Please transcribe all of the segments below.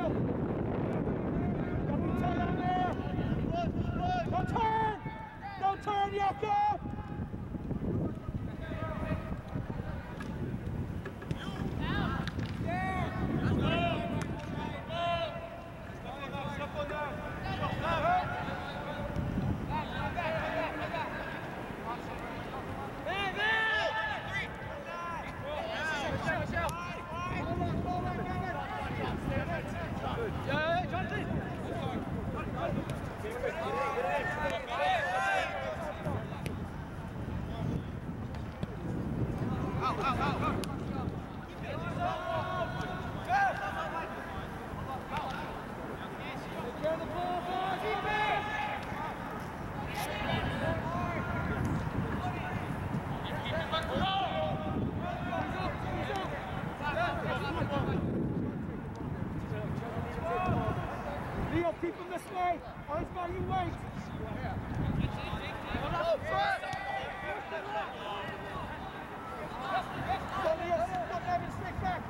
Don't turn, Yoko! Leo, keep him this way. Eyes by you, wait. Go, Leo, stop having stick back.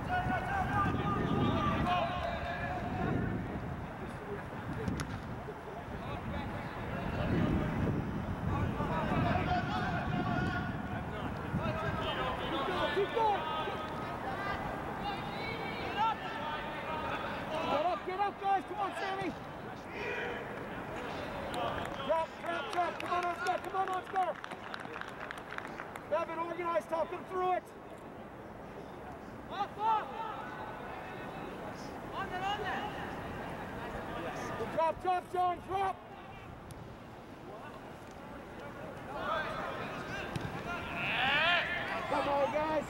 Keep going. Get up, guys. Come on, Sammy. Drop. Come on, Oscar. Grab it, organized, talk them through it. Up. On there. Drop, John, drop. Come on, guys.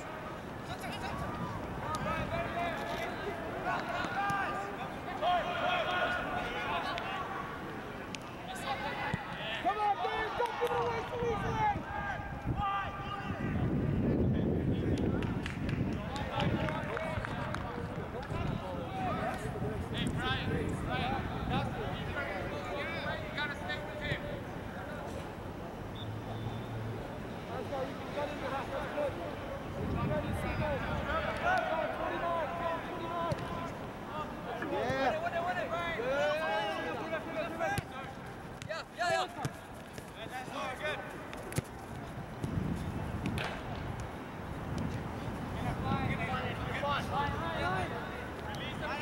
Come on, guys, don't give it away so easily! Hey, Brian, you gotta stay with him. Let's go, you can get into that, that's good. Ready, set, go. 29. Yeah. Win it. Yeah. That's all good. Come on. Release them.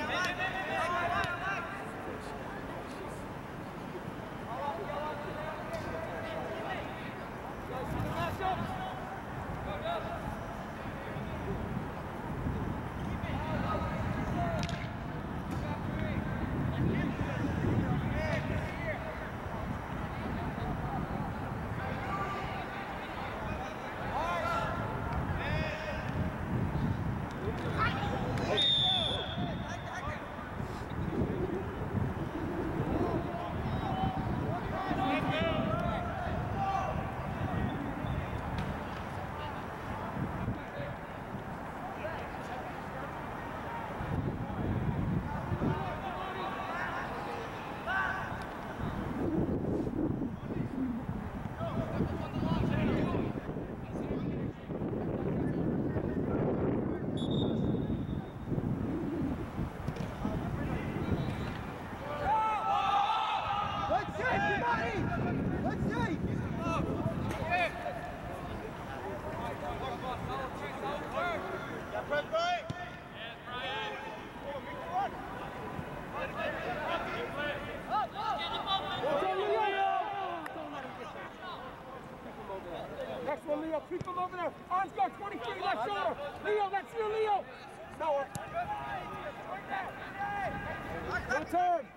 Next one, Leo. Keep him over there. Arms go 23 left shoulder. Leo, that's you, Leo. No. Good turn.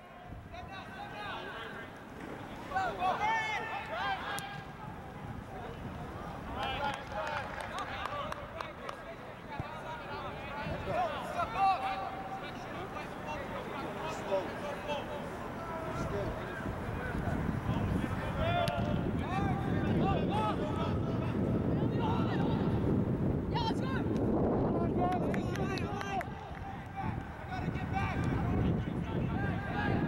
Come on, guys.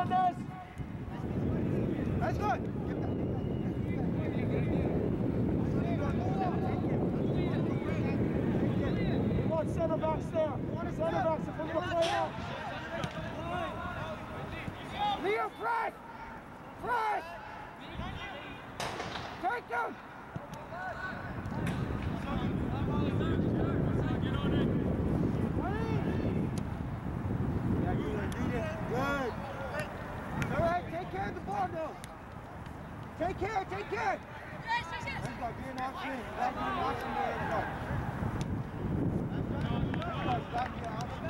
Hernandez. That's good. You want center backs there. Center backs if we're going to play out. Leo, press! Press! Take him! Good. All right, take care of the ball now. Take care, take care. Let's go, be an option. Back in option there, let's go. Back in option.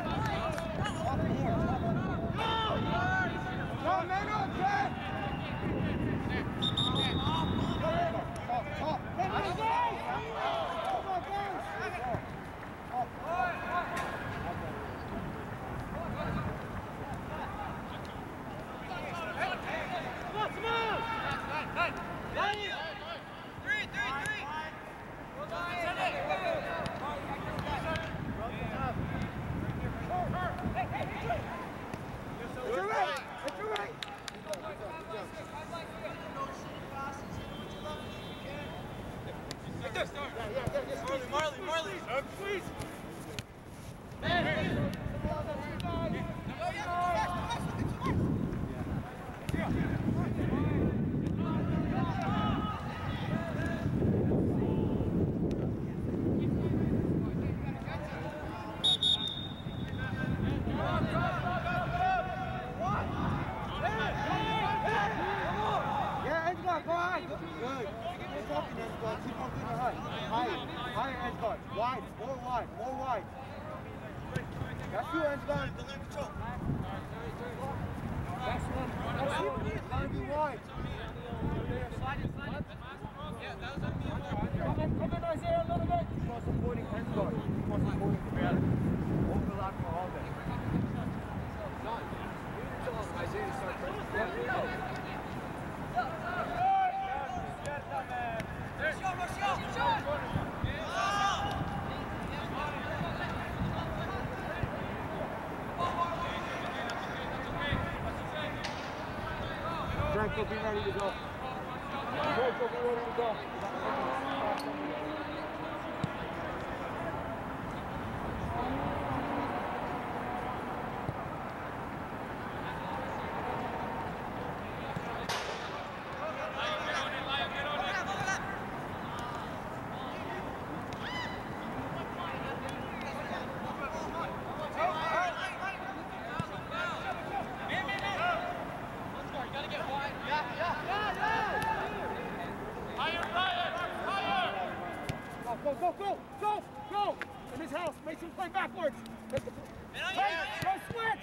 Go, man, on track. Top. Let's go. Come on, guys. Marley. Please. Wide, more wide. That's you, Ansgar. That's one. Gotta be wide. Come in, Isaiah, a little bit. Keep on supporting Ansgar. Keep on supporting the man. Overlap for all that. Isaiah, start Frank will be ready to go. Frank will be ready to go. Go! In his house, make him play backwards. Go switch!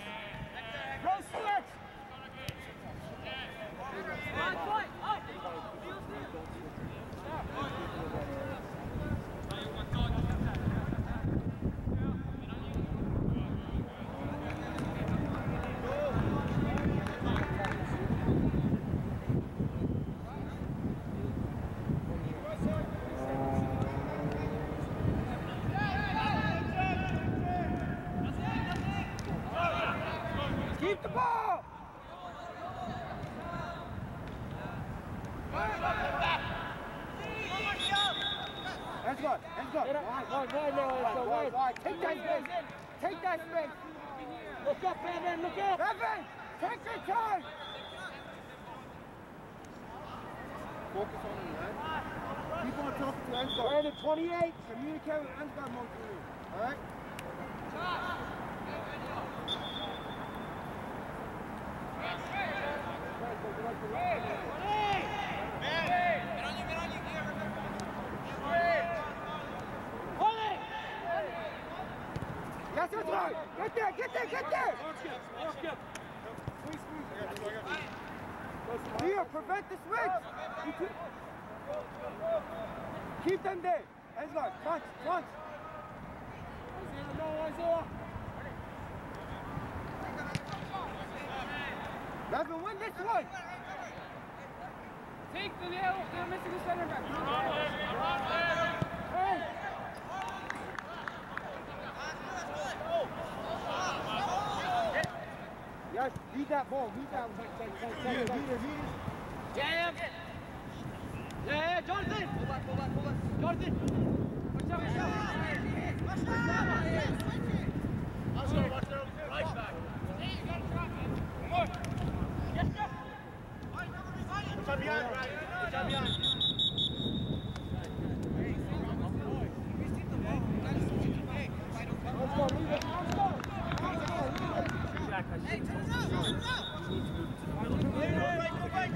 Keep the ball! Let's go. Wide. Take that space. Look up, Evan, look up! Evan, take your time! Focus on him, right? Keep on talking to Ansgar. Brandon, 28. Communicate with Ansgar mostly, alright? Yes, that's right! Get there! Here, prevent the switch! Keep them there! Ansgar, front! Isaiah. Levin, win this one! Take the Leo, they're missing the center back. Hey! Yes, lead that ball, lead that one. Lead it. Jam! Yeah, Jonathan! Pull back. Jonathan! Watch out! Right back. Hey, you got a shot, man. Come on! Yes, sir! Good job behind, Ryan. Good job behind. Let's go, leave it. Jack, I should tell you. Go back.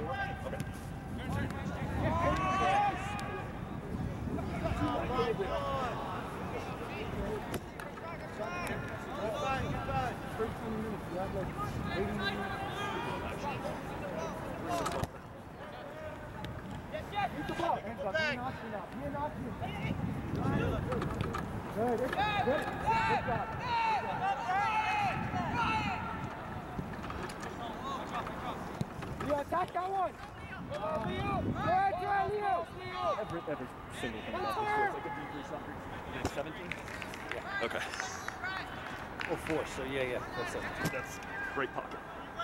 Good job. Leo, attack that one. Leo. Every single thing about this feels like a D3 soccer. 17? Yeah. Okay. Oh, 4. So yeah. That's 17. That's great pocket.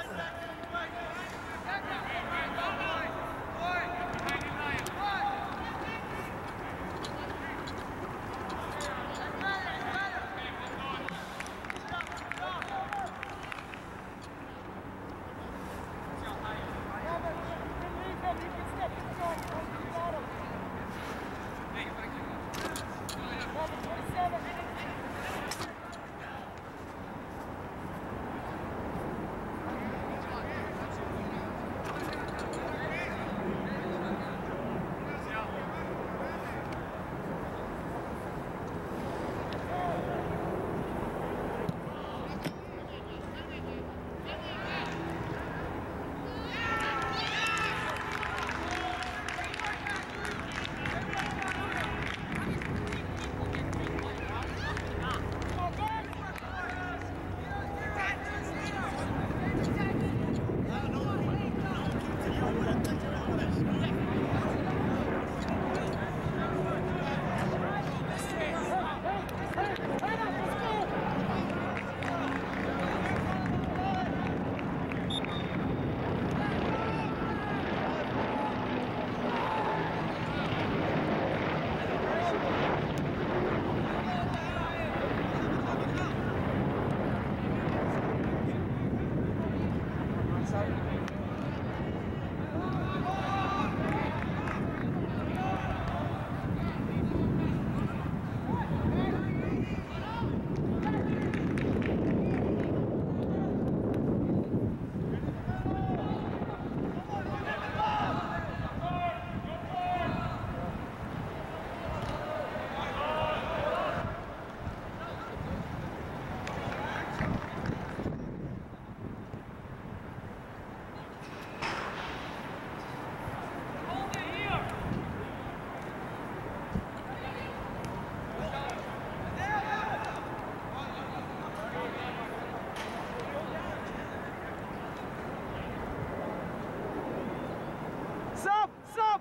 Sub!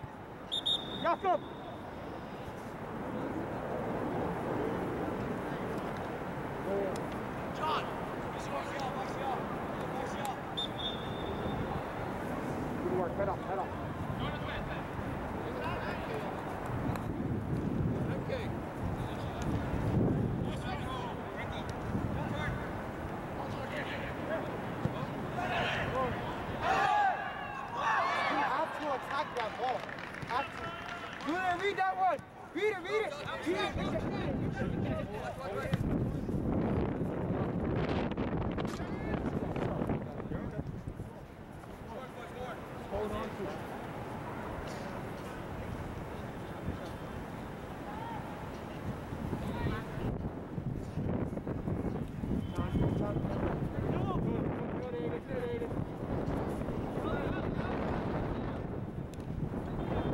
Jakob! John! Good work, head up. Okay. Attack that ball. Read that one. Read it. Hold on to it.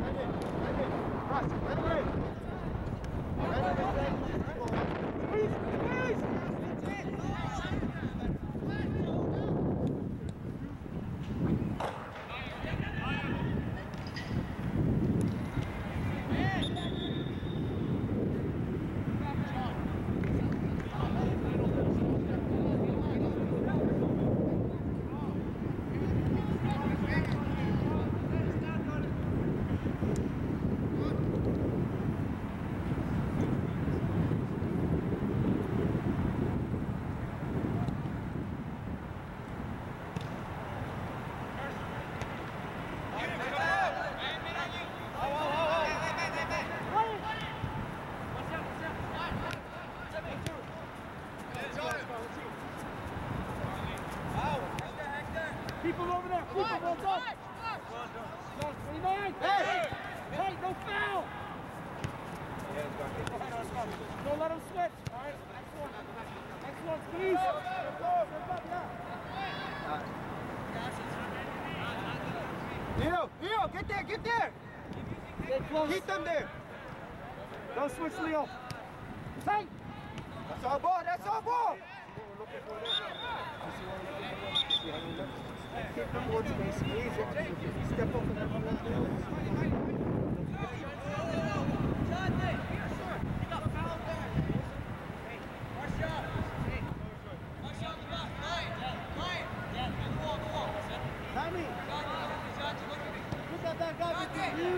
Please. Keep him over there. Keep him. Well done. 29. Hey! Hey, no foul! Don't let him switch. All right, next one, please. Leo, get there. Keep them there. Don't switch, Leo. Tight. That's our ball. Keep the board space, squeeze it. If you step up and have one left there. Tommy! Put that back up between you.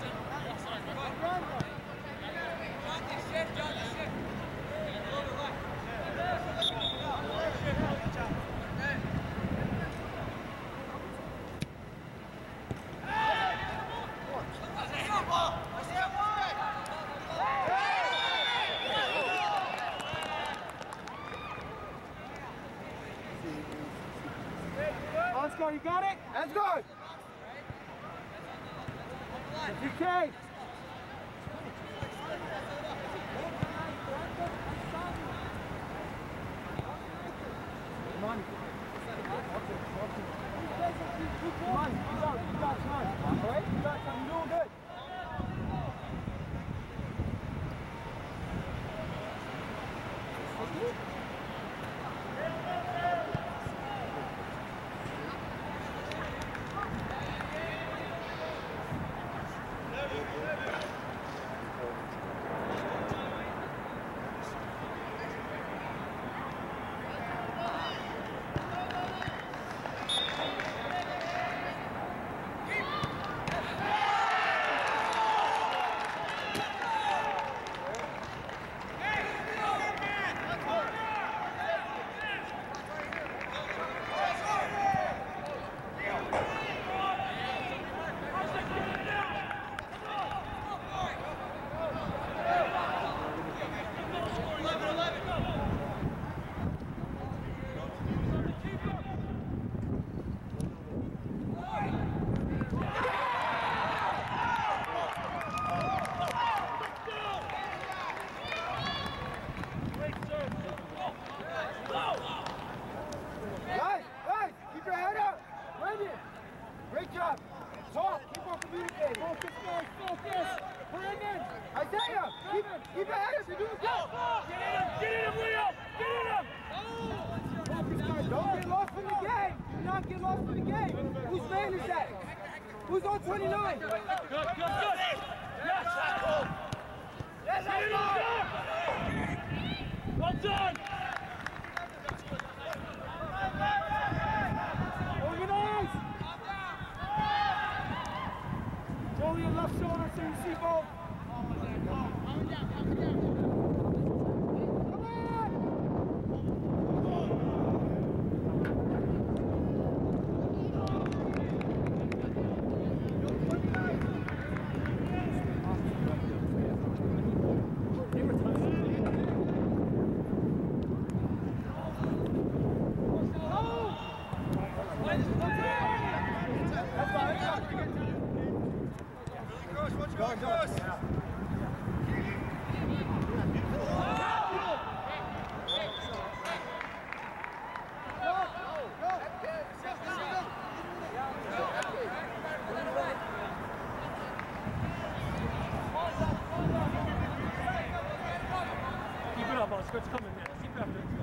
Let's go, you got it? That's good. DK. Come on. Come on, you got it, come on. All right? You got it, you're doing good. Who's on 29? Good. Yes! Yes, well done! Organize! Roll your left shoulder so you see both. It's coming, man. Keep after it.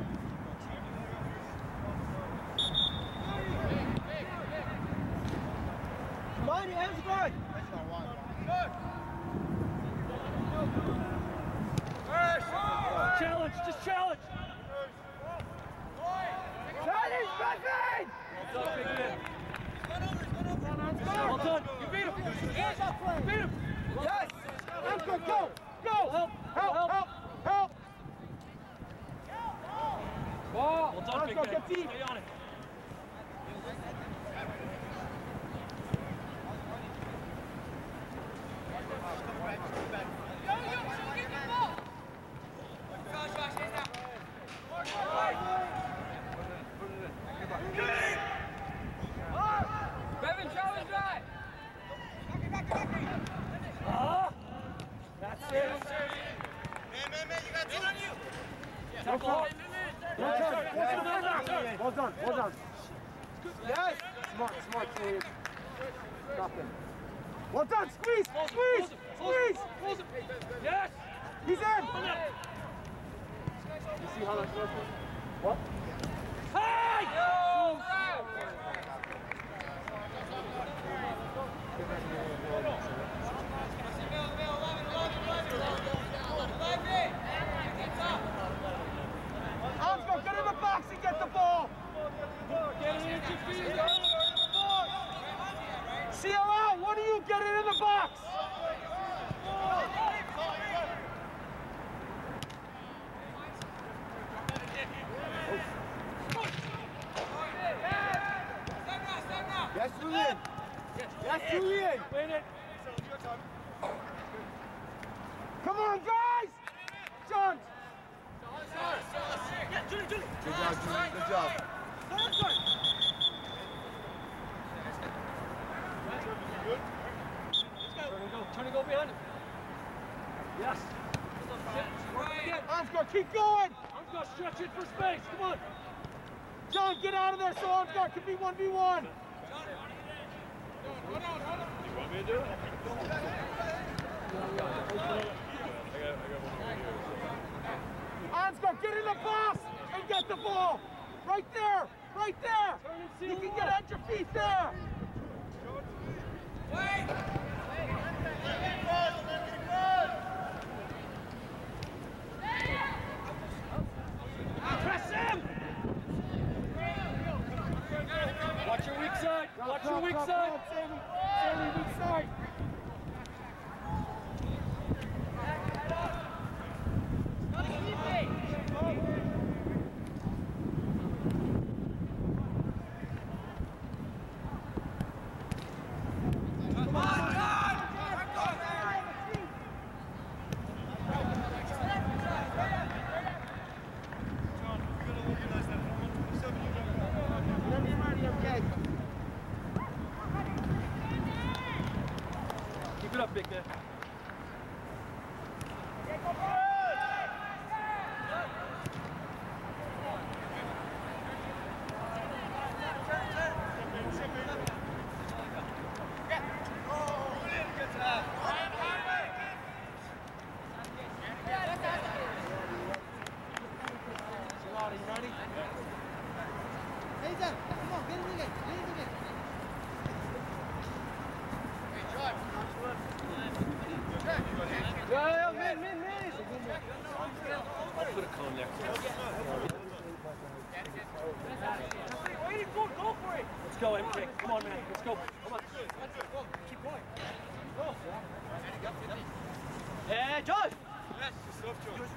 Come on, your hands are good. Challenge, just challenge. Challenge, Buffy! Well done, big man. Well done. You beat him. You beat him. Yes. That's good. Go. Help. Ball. Well done, big man. Stay on it. Smart, Julian. Stop him. Well done, squeeze! Squeeze! Squeeze! Yes! He's in! You see how that's working? What? Hey! Armstrong, get in the box and get the ball! CLL, what are you getting in the box? Yes, Julian. Yes, Julian. Win it. Come on, guys! John! Julie. Good job, Julian. Good job. Turn and go behind him. Yes. Armstrong, keep going! Armstrong, stretch it for space. Come on. John, get out of there so Armstrong can be 1v1. You want me to do it? Armstrong, get in the box and get the ball! Right there! Right there! You can get at your feet there! Press him! Watch your weak side. Watch your weak side. Sammy, weak side. Keep it up, big man. Let's go, MK. Come on, man. Let's go. Come on. Keep going. Go. Hey, Josh! Yes, stop, Josh.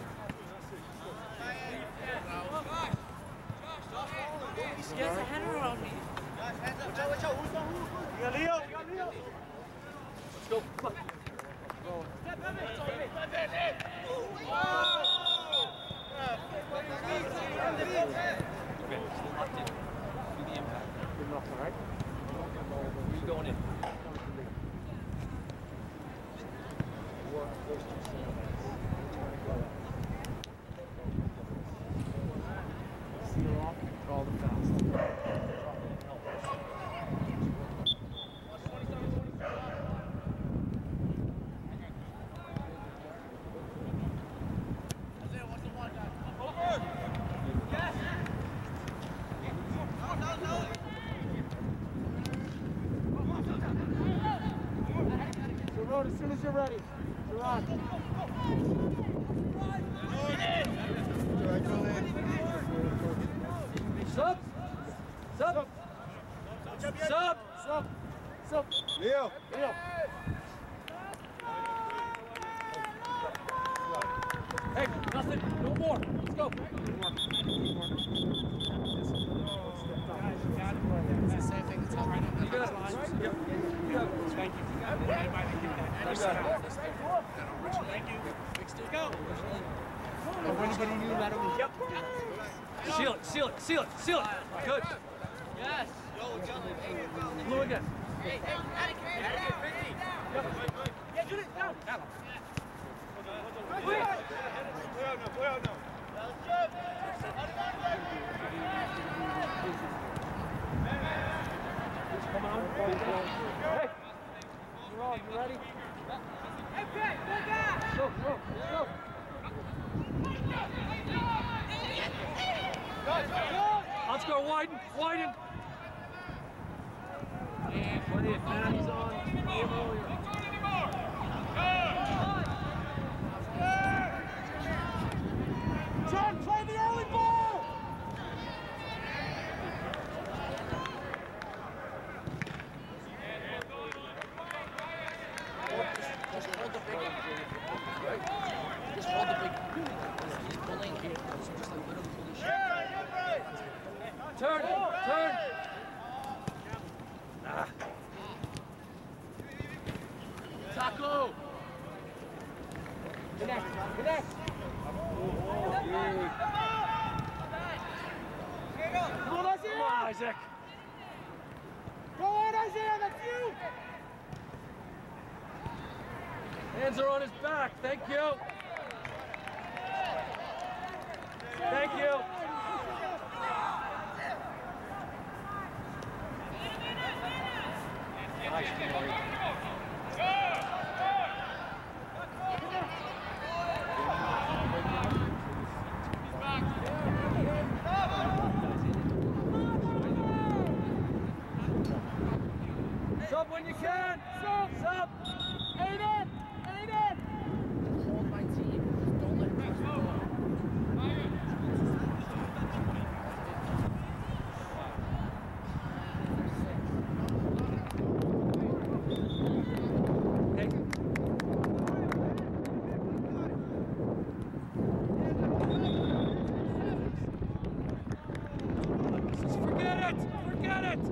He gets a header around me. Watch out. Who's on who? You got Leo. Let's go. Come on. Okay, still locked in. Do the impact. Good enough, all right? Who's going in? Seal off, call the fast. As soon as you're ready. You're on. Sub! Sub! Sub! Sub! Leo! Hey, nothing. No more. Let's go. It's the same thing that's happening on the You got it. line. Yep. You got it. Thank you. Thank you. Fixed it. Go. When you get in, you let him. Yep. Seal it. Good. Yes. Blue again. Hey, Yeah, Julie, down. Play out now. Hey, you're on. You ready? Go, go, go. Let's go, widen, widen. Plenty of penalties on. John, play the early ball! Just hold the big one. Just hold the big one. He's pulling here. Just like literally pulling shit. Turn, turn. Ah. Taco! Connect, connect. Come on, Isaiah! Come on, Isaac. Go on, Isaiah, that's you! Hands are on his back. Thank you. Thank you. Nice, Corey. Sub when you can. Sub. Aiden! Aiden! Hold my team. Just don't let me go. Hey. Forget it! Forget it!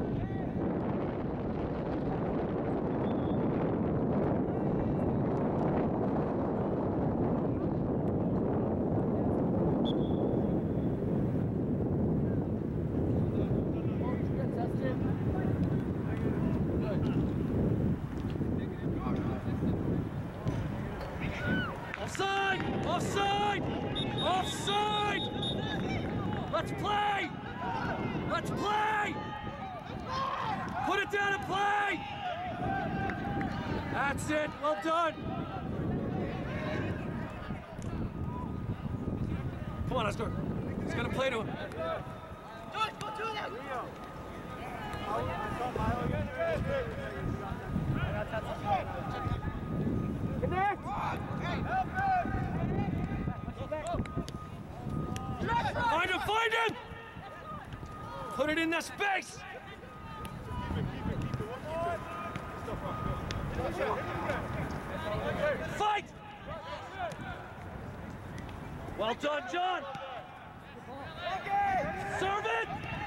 Offside! Offside! Offside! Let's play! Let's play! Put it down and play! That's it. Well done. Come on, Oscar. He's gonna play to him. Connect! Find him! Find him! Put it in that space! Fight! Well done, John! Serve it!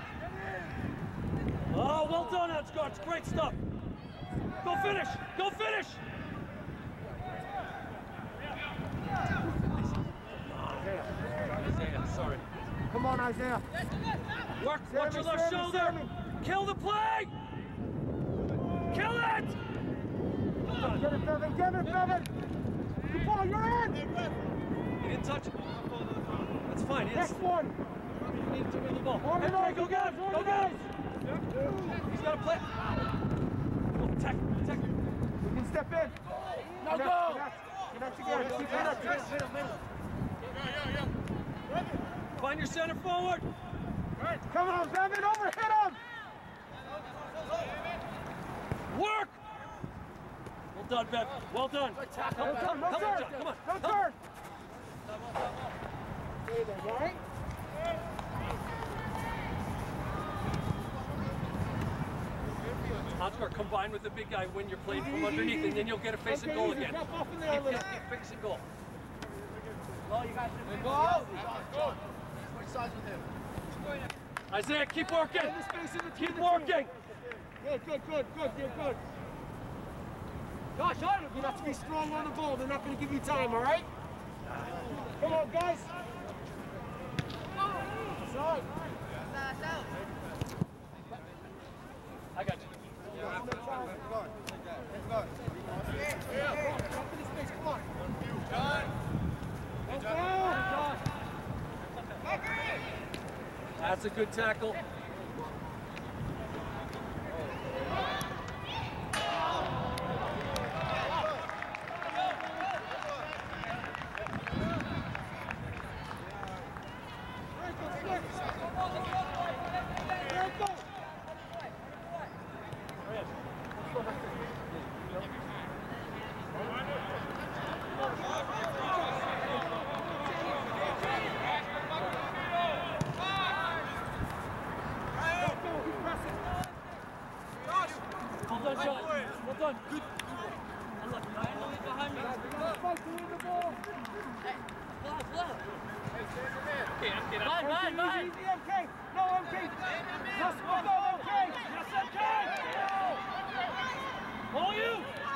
Oh, well done, Ansgar. It's great stuff. Go finish! Go finish! Isaiah, sorry. Come on, Isaiah. Work your left shoulder. Kill the play! Kill it! Get it, Bevan. Get it, Bevan. Good ball, you're in. He didn't touch it. That's fine. Next one. He needs to win the ball. Organize, Go get him. Go get him. He's got to play. Go, tech. We can step in. No, go! Connect again. Find your center forward. Come on, Bevan, over, hit him! Work! Well done, Bev. Well done. No turn, no Help him, turn! John. Come on. No Help. turn! Stay there, all right? Oscar, combine with the big guy when you're playing from underneath, and then you'll get a facing goal again. Drop off in there a little. Keep facing goal. Oh, you got to go! Switch sides with him. Isaiah, keep working. In the space in between Keep the working. Good, you're good. Josh, you have to be strong on the ball. They're not going to give you time, all right? Come on, guys. Side. I got you. That's a good tackle. done. Good. I love you. Behind me. Fight to win the ball. Hey, blow. Okay, I'm getting Mine. Easy, MK. No, MK. Just go, MK. Yes, MK. All you.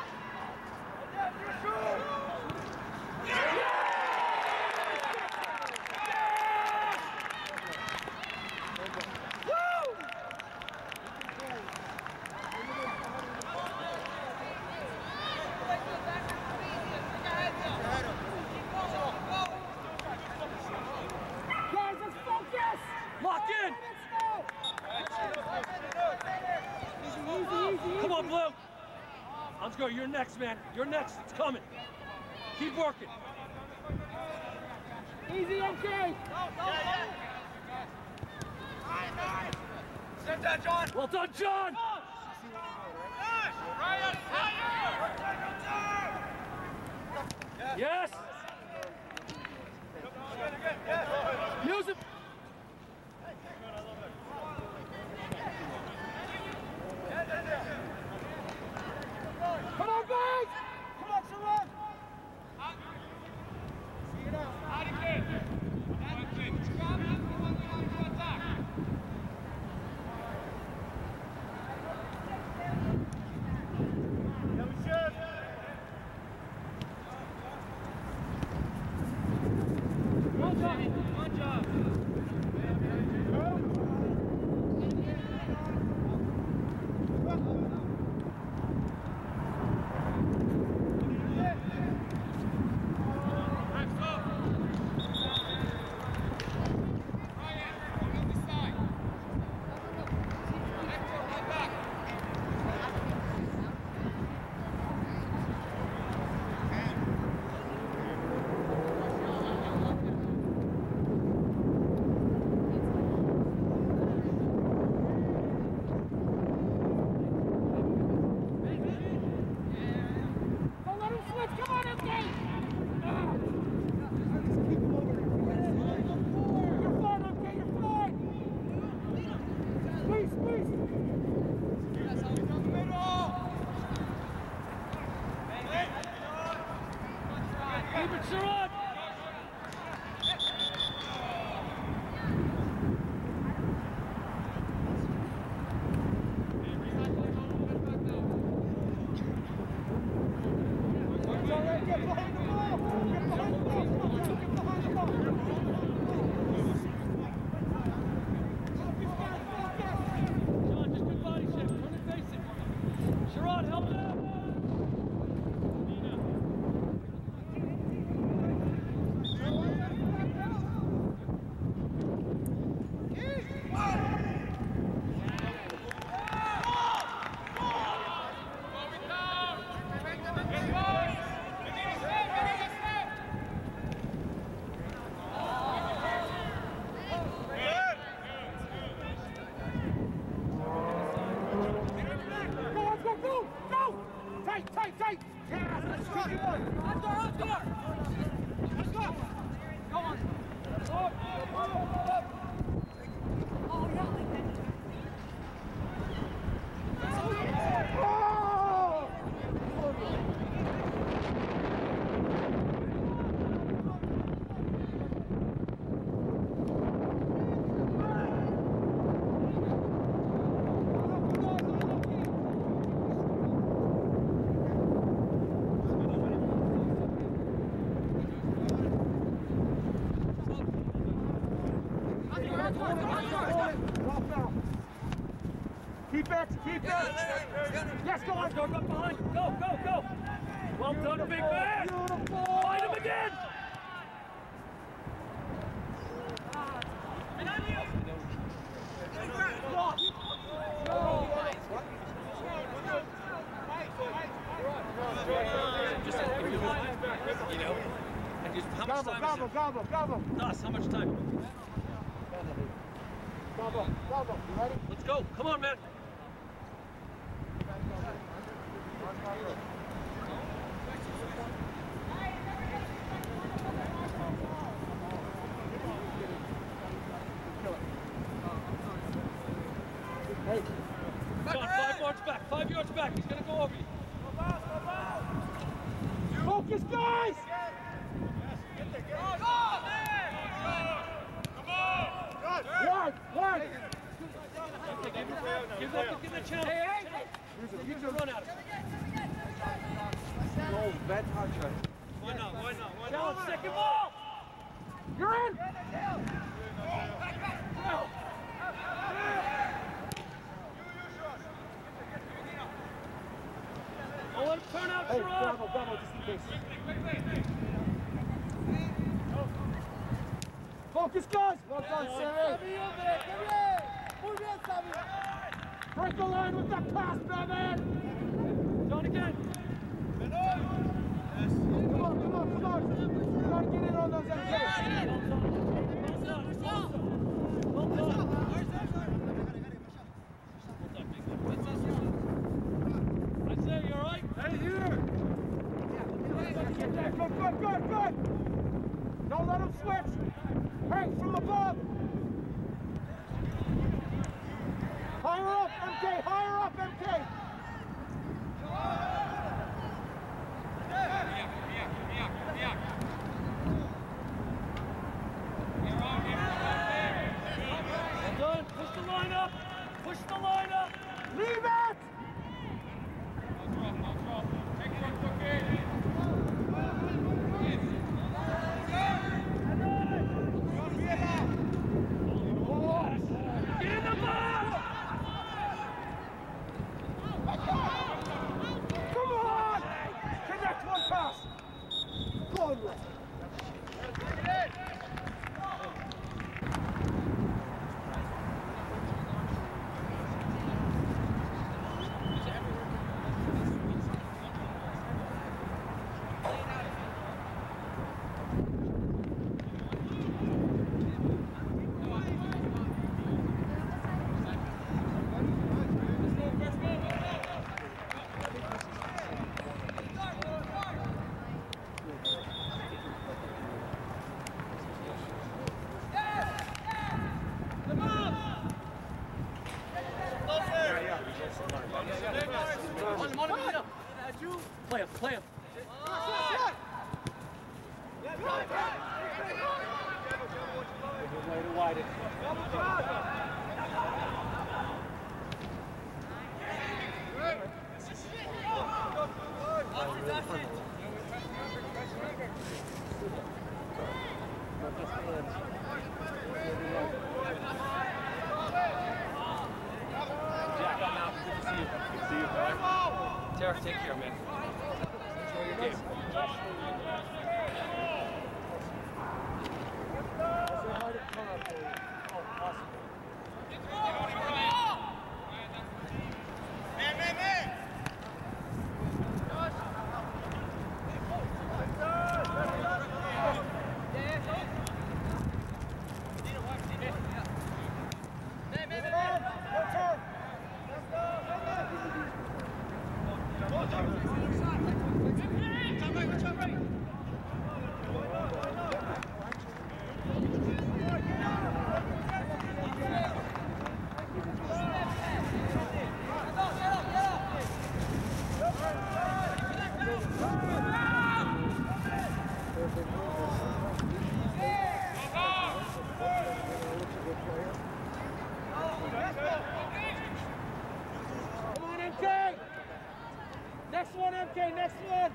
Lock in! Easy. Come on, Blue! Let's go, you're next, man. You're next, it's coming. Keep working. Easy, MK. Sit down, John. Well done, John! Ryan, Yes! Use it! Come on, guys! Come on, Sharon! See it out. Good job. Keep it, Sharon! Get behind the ball! Get behind the ball! Get behind the ball! John, just good body shape. Turn and face it. Sharon, help it out! Tight! Yeah, let's go! Let's go! Go on! Up! Oh, yeah! Keep it! Yes, go on! Go behind! Go! Well done, big man! Beautiful! Fight him again! And just how much time Gobble! Us, how much time? Gobble! You ready? Let's go! Come on, man! Hey! John, 5 yards back! 5 yards back! He's gonna go over you! Focus, guys! One! Give the channel. Hey! Use a run out. No, bad touch, right? Why not? Challenge, second ball! You're in! Don't let him turn out, Hey, Sherrod. Bravo, just in case. Focus, guys! Well done, Sammy! Break the line with that pass, Bevan! Done again. Come on! You gotta get in on those MKs! Well done. Isaiah, you all right? Hey, here! Good! Don't let him switch! Hey, from above! Higher up, MK! Well done. Push the line up. Leave it! Get in the box! Come on! Connect one pass! Go on, Ray. Play him. Derek, take care, man. Enjoy your game. Oh, awesome. Next one, MK, next one!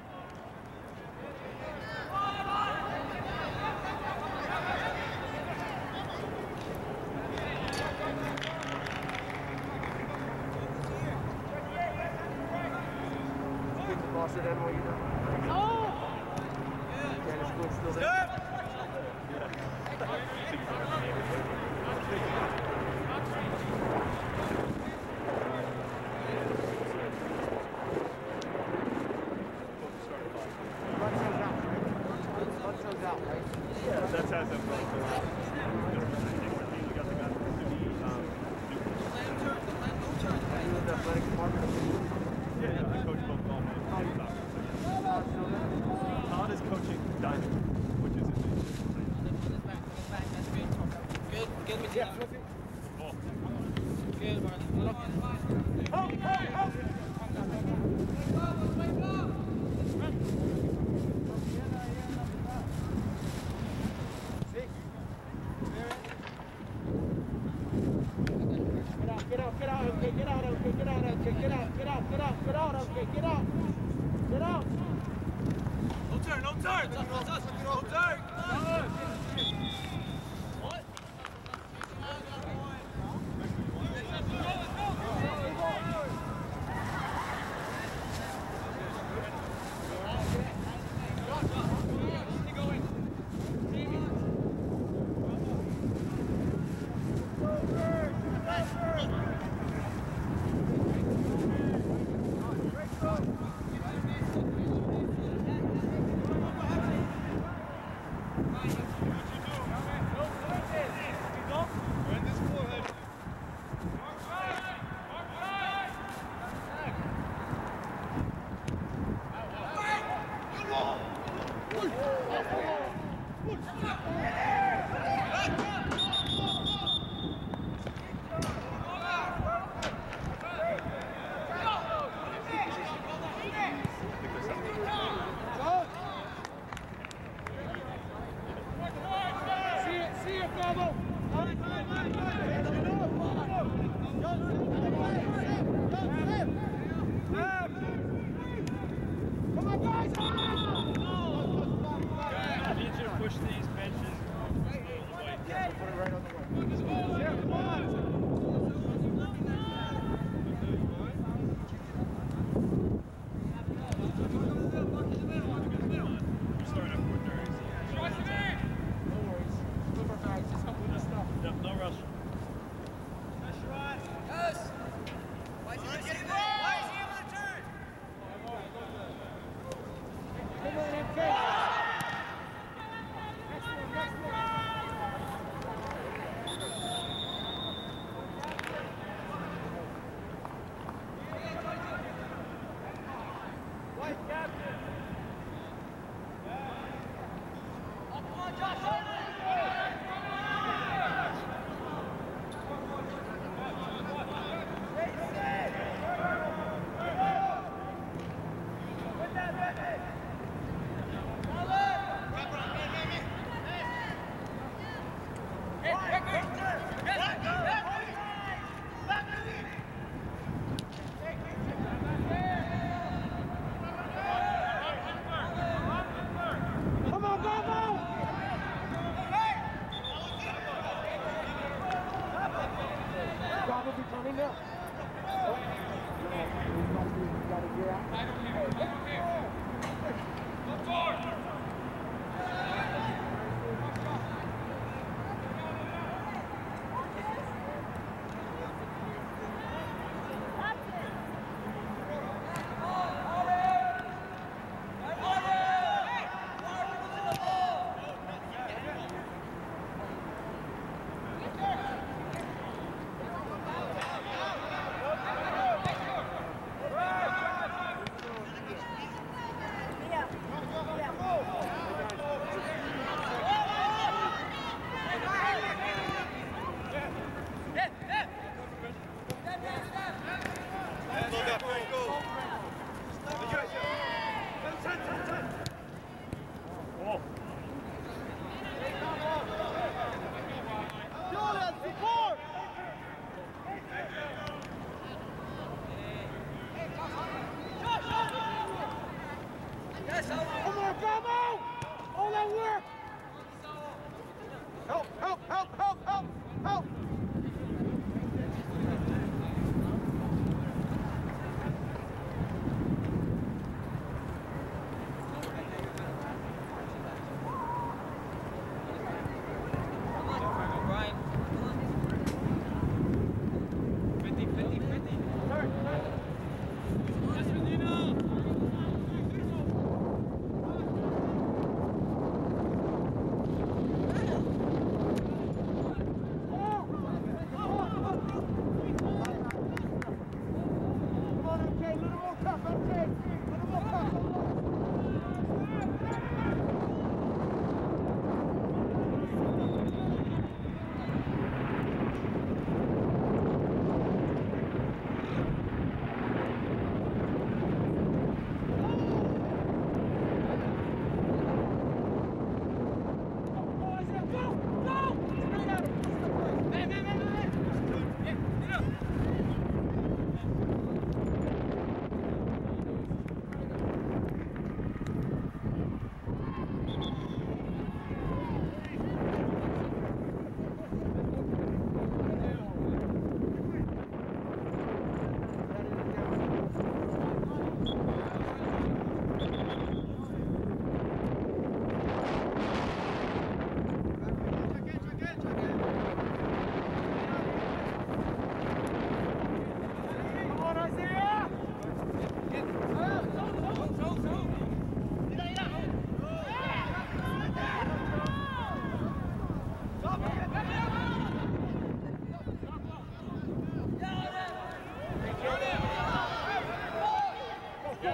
Get the boss at Emily, you know? Oh! Dennis Wood still there? Yeah, that's how them both. We got the guy Yeah, I coach both ball and Todd is coaching Diamond, which is his name. Good material. okay, get out. Get out. No turn, no turn. No turn.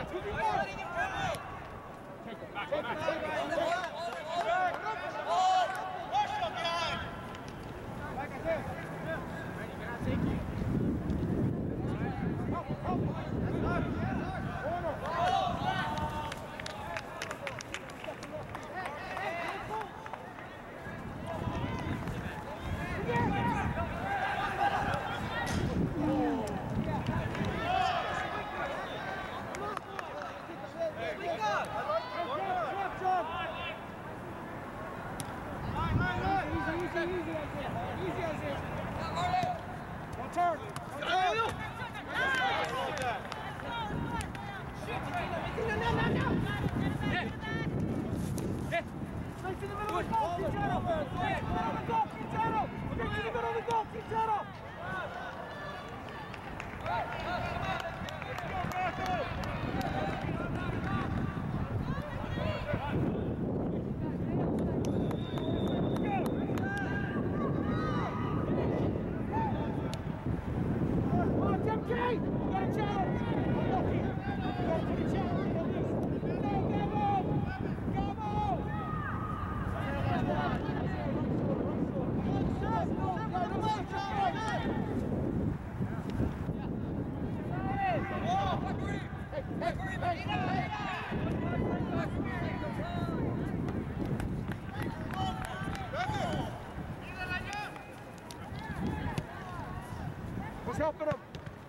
Who's helping him?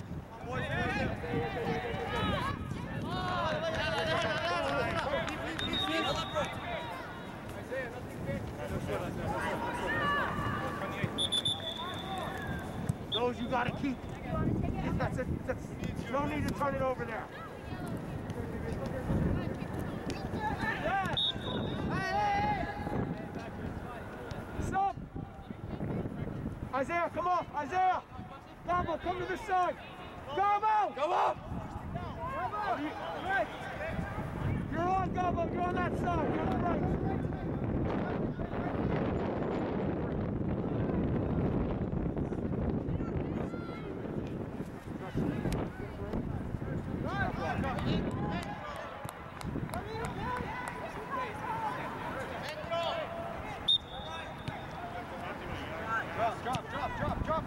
Those you gotta keep. That's it. No need to turn it over there. Stop! Isaiah, come on! Isaiah! Gabo, come to this side! Gabo! Come on! You're on, Gabo. You're on that side. You're on the right. Drop.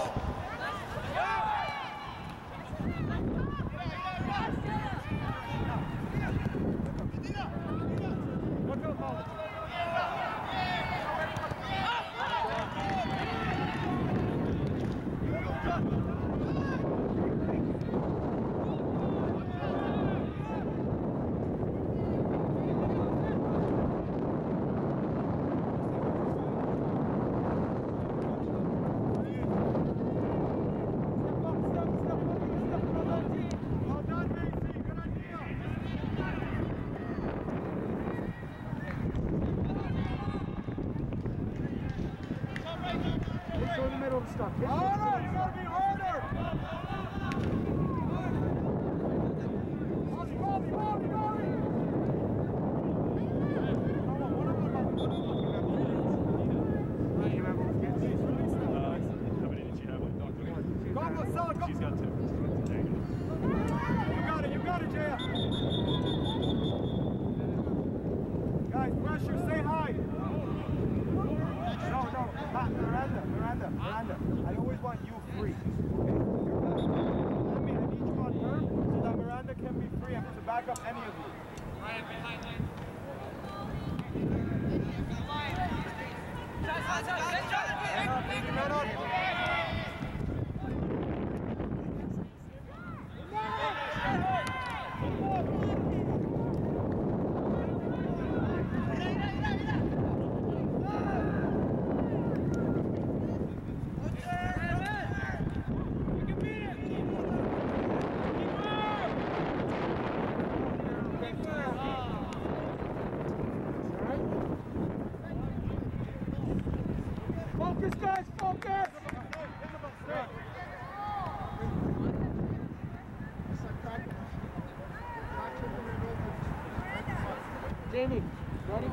Stuff. Harder! You gotta be harder! She's got two. You got it, Jaya. Guys, pressure, stay high. No, Miranda. I always want you free. Okay? I need you on her so that Miranda can be free and to back up any of you. Ryan, behind line. Focus, guys, focus! Jamie, ready?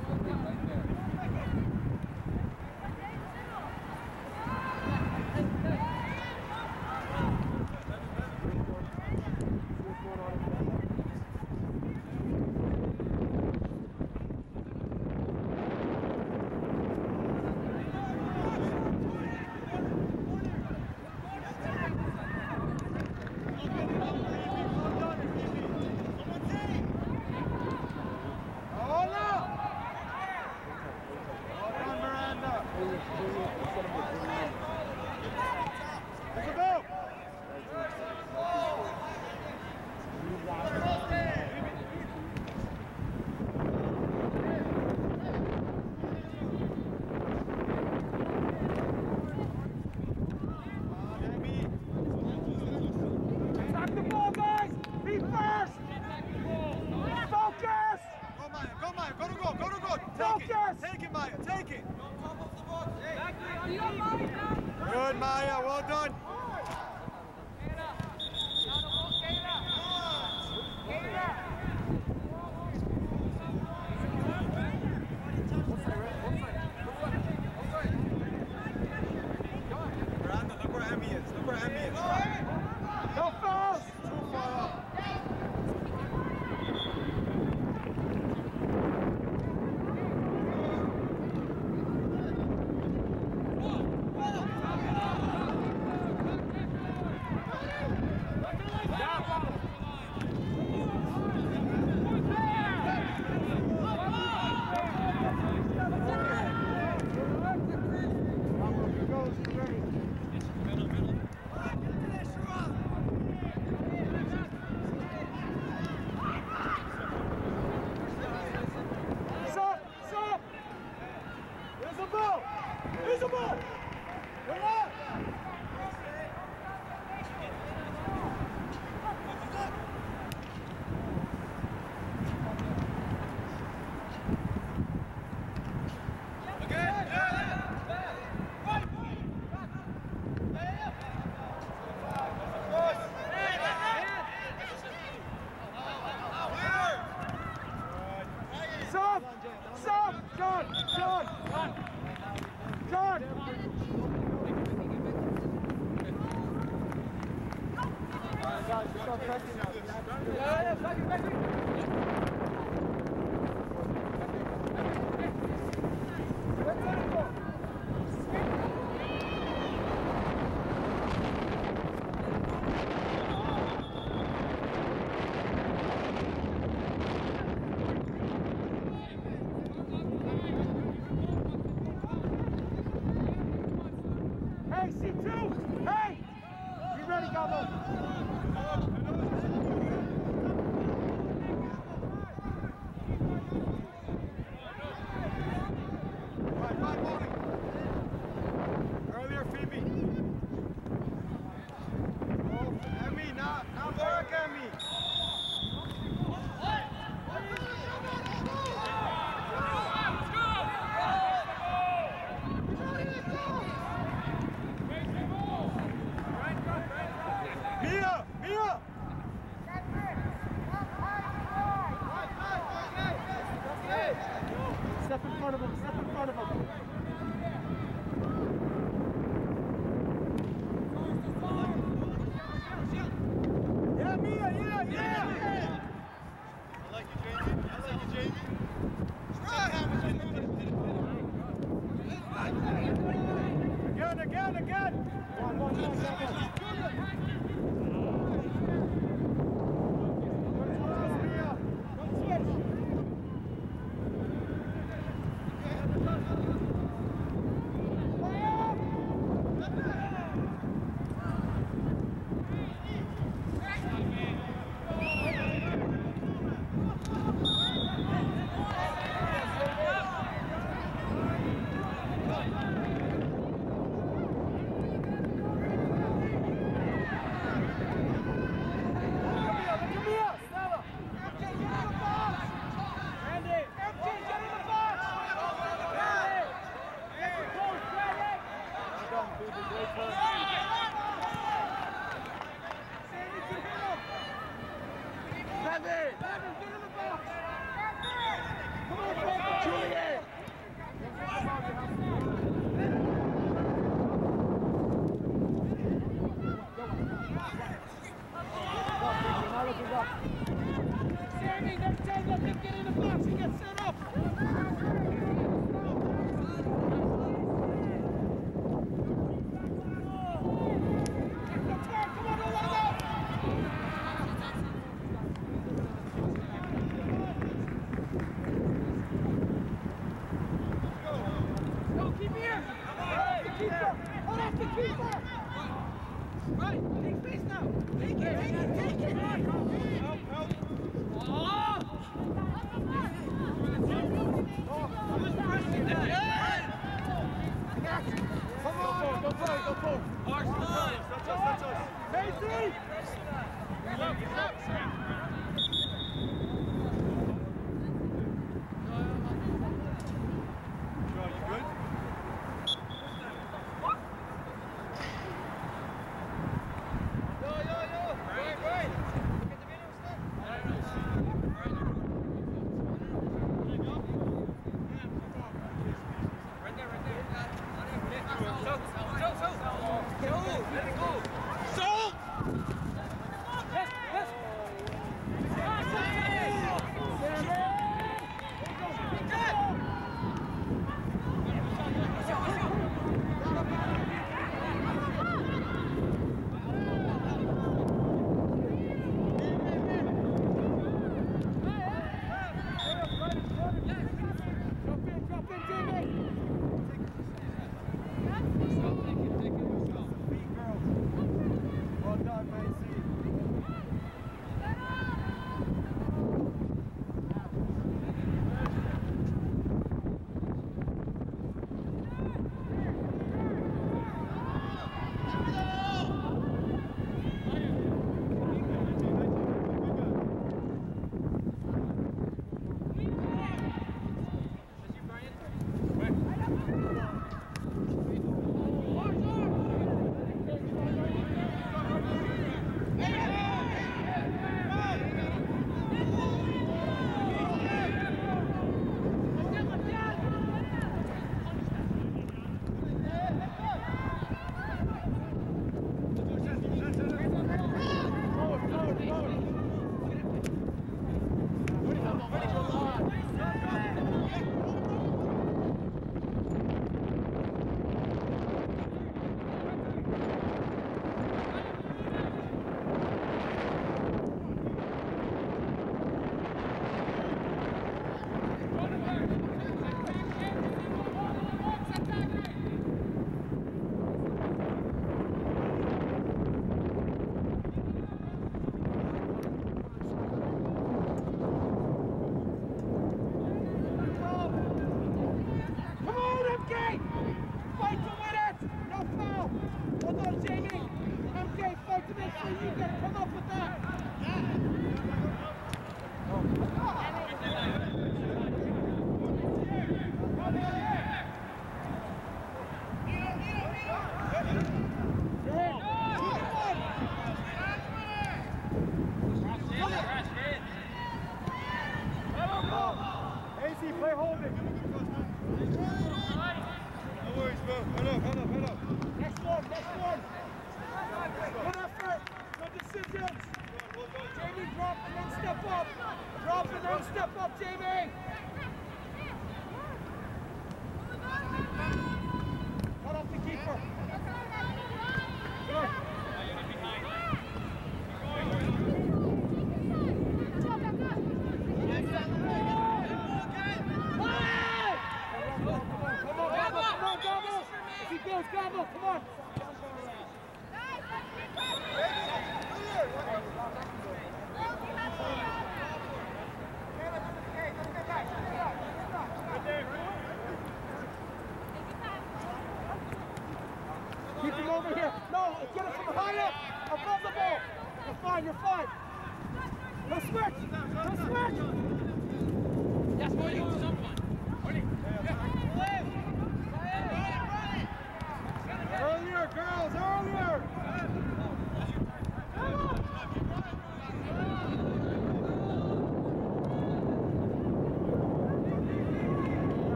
Good, Maya. Well done. Brandon, look where Emmy is. Look where Emmy is. No fouls. Too far up.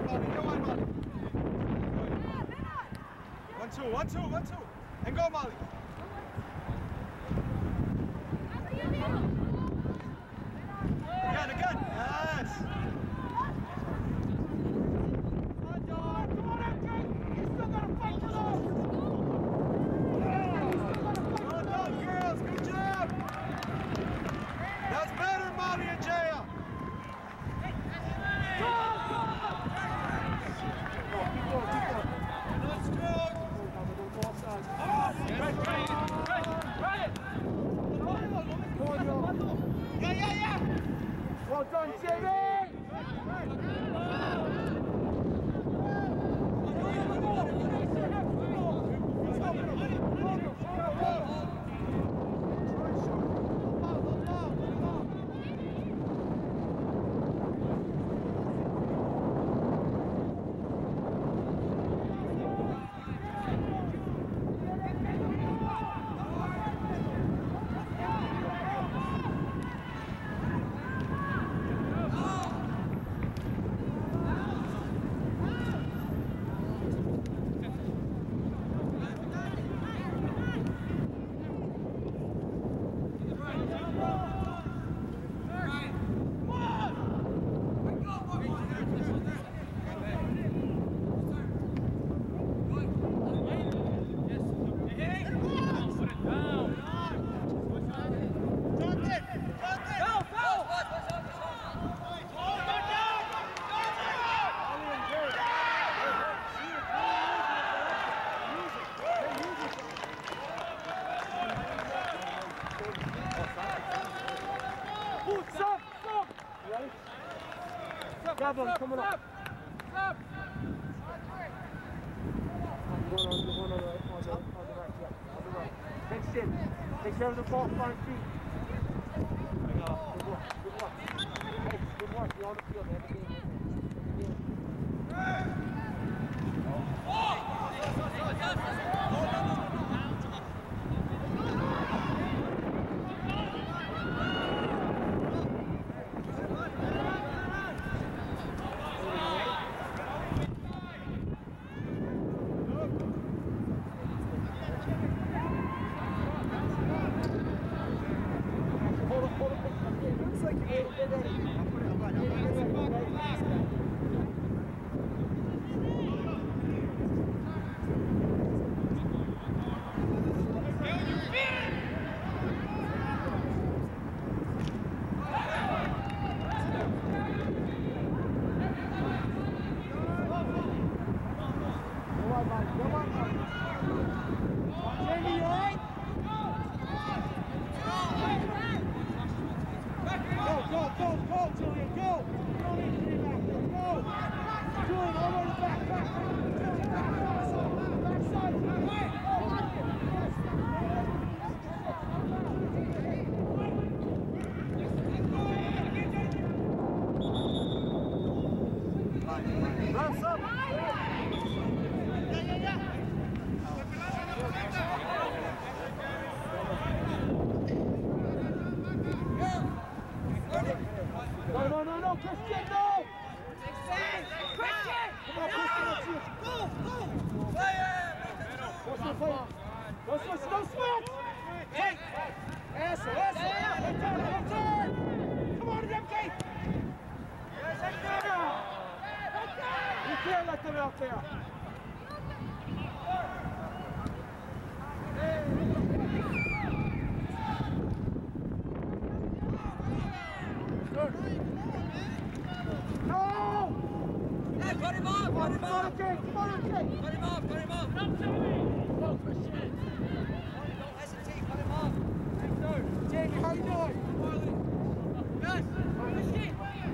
One, two. And go, Molly. Again. Yes. Come on, MJ. You still got to fight for those. Well done, girls. Good job. That's better, Molly and Jaya. Go. Keep going. Not strong. Yeah. Well done, Jimmy! Grab him, coming up. Stop. One on the right, on the right. Next in. Take care of the ball, front feet. Good work. You're on the field, man. No, Christian, no! Christian! Come on, Christian, let's see it. Go! What's the play? No switch! Hey! Answer! Turn! Come on, MK! You can't let them out there. No! Yeah, cut him off! Come on, okay! Cut him off! Come on, Christian! Don't hesitate, cut him off! Jamie, how you doing? Yes! Christian!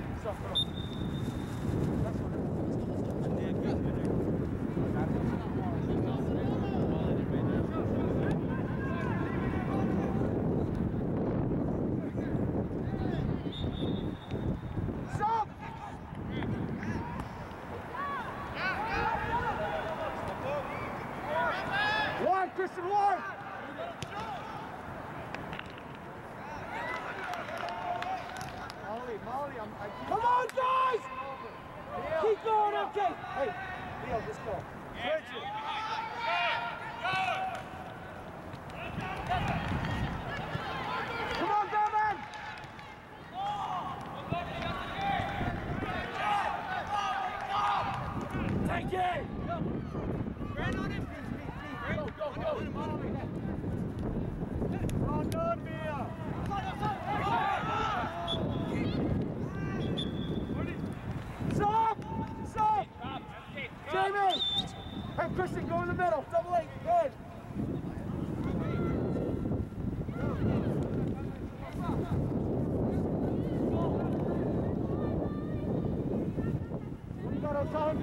Christian, one! Molly, come on, guys! Keep going, okay. Hey, Leo, let's go. Switch it. Come on, Devin! Take it! Ran on him. Go, go, go. Well done, Mia. Stop! Stop! Jamie! Hey, Christian, go in the middle. Double eight. Good. What do you got on time?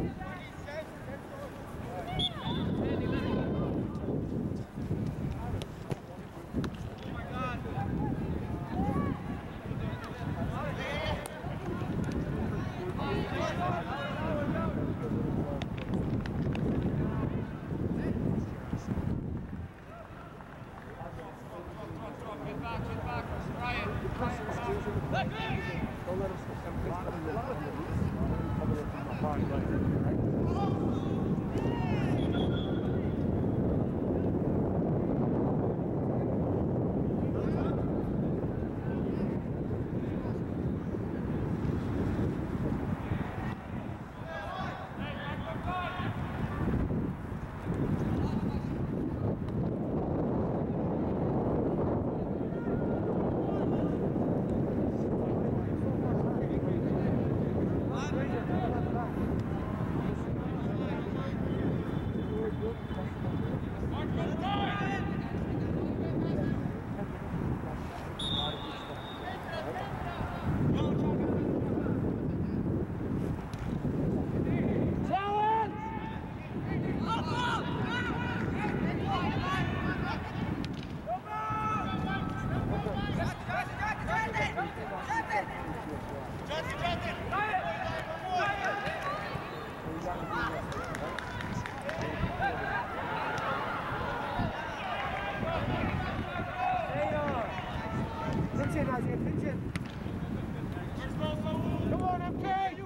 Come on, MK!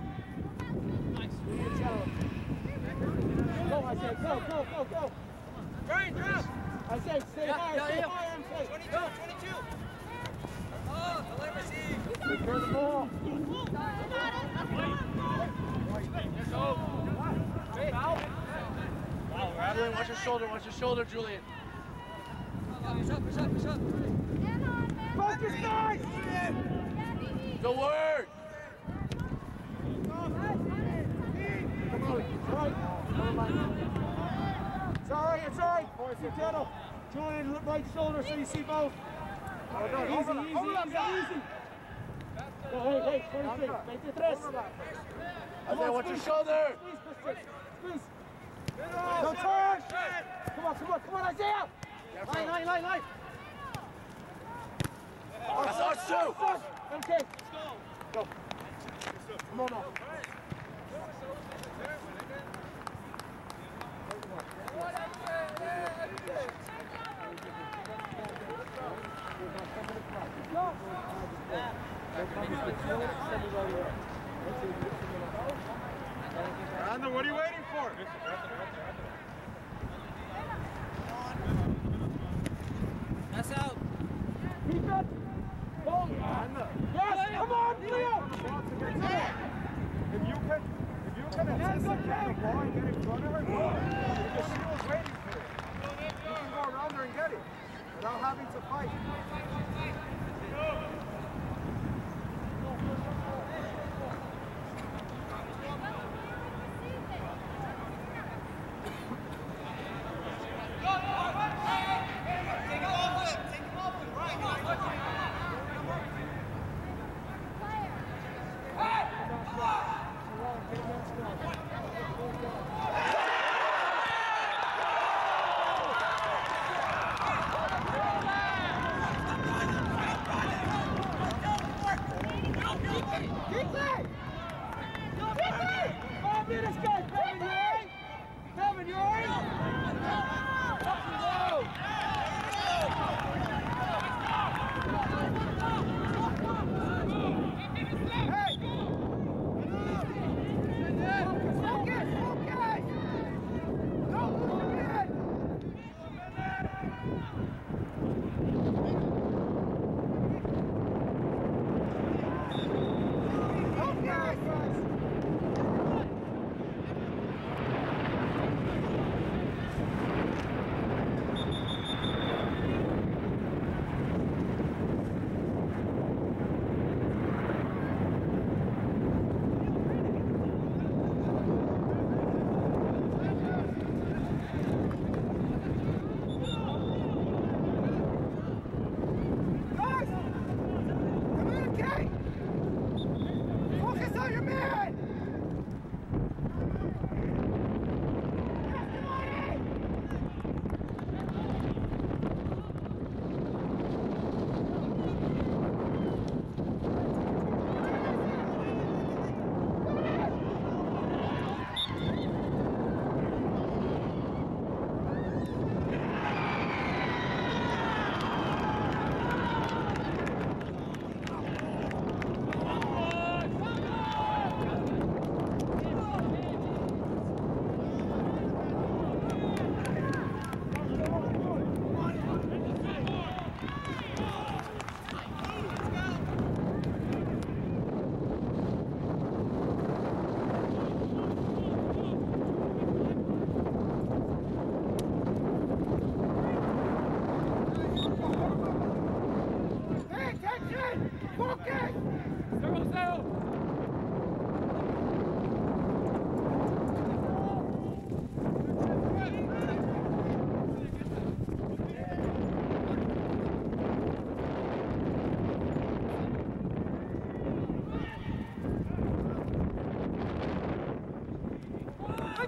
Go, I say, go, go, go, go! Brian, drop! I say, stay high, MK! 22, 22! Oh, let me see! Return the ball! Julian, watch your shoulder, Julian. Push up. Focus, guys! Good work! It's all right. Force it, Teddo. Julian, right shoulder so you see both. Easy. Hey, 23, 23. Okay, watch your shoulder! Squeeze. Don't turn! Come on, Isaiah! Line. That's us too! Okay. Go. Come on now. Rhonda, what are you waiting for? That's out. Keep it. Go. Yes, come on, Leo. If you can assist the ball and get in front of her, because she was waiting for it. You can go around her and get it without having to fight.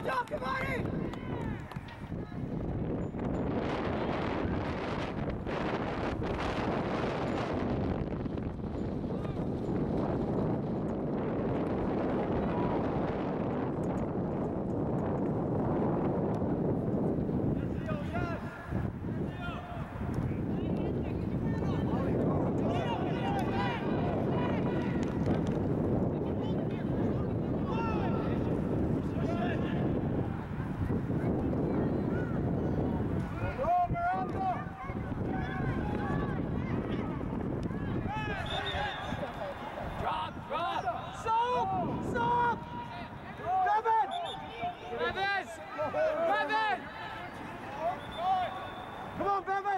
job, Cavani! Come on, Bevan!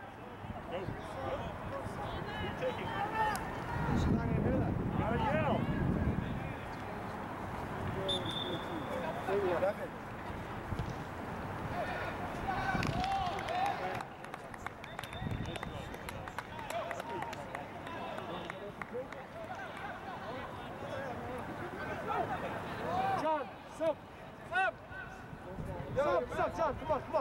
She's not gonna hear that. Gotta yell. Bevan. John, Sup! Sup, John, come on.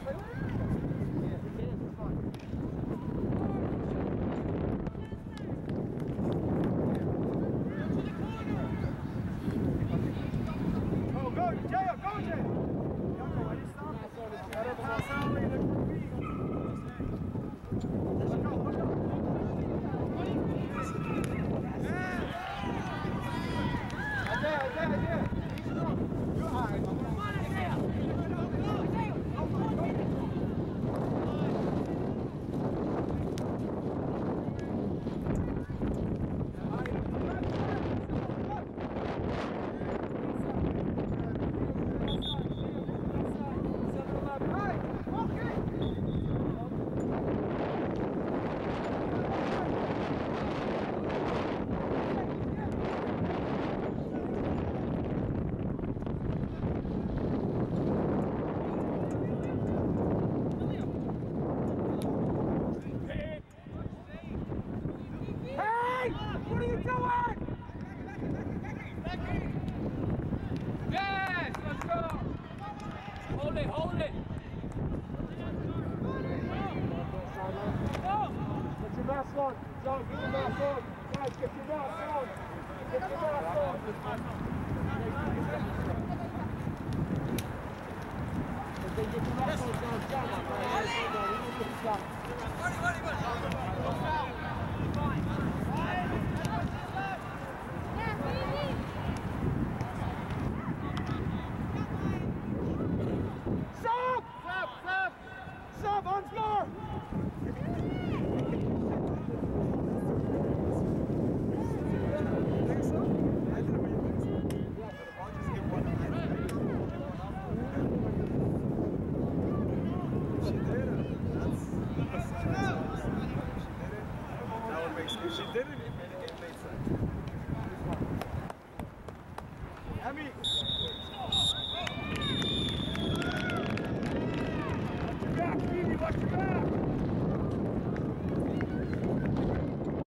Go, Jay! Go, Jay! Why you stop? What are you doing? Yes, let's go. Hold it.